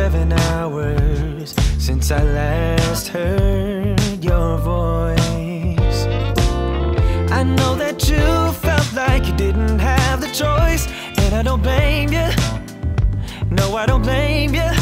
7 hours since I last heard your voice. I know that you felt like you didn't have the choice, and I don't blame you. No, I don't blame you.